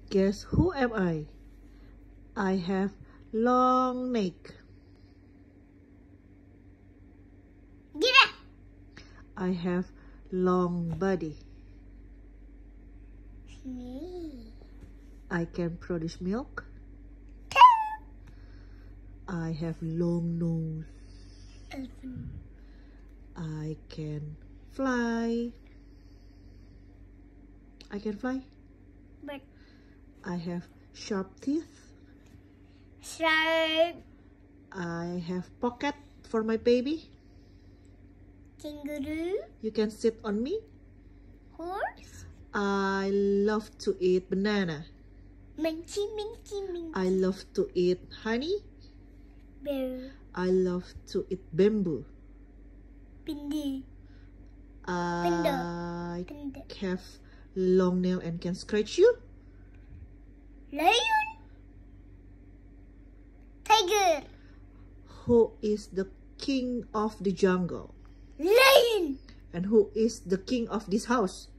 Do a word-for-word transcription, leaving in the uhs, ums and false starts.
Guess who am I? I have long neck. Give it. I have long body. Me. I can produce milk. I have long nose. Elephant. I can fly. I can fly. Bird. I have sharp teeth. Shark. I have pocket for my baby. Kangaroo. You can sit on me. Horse. I love to eat banana. Minky, minky, minky. I love to eat honey. Bear. I love to eat bamboo. Pindi. I Panda. have long nail and can scratch you. Lion. Tiger. Who is the king of the jungle? Lion. And who is the king of this house?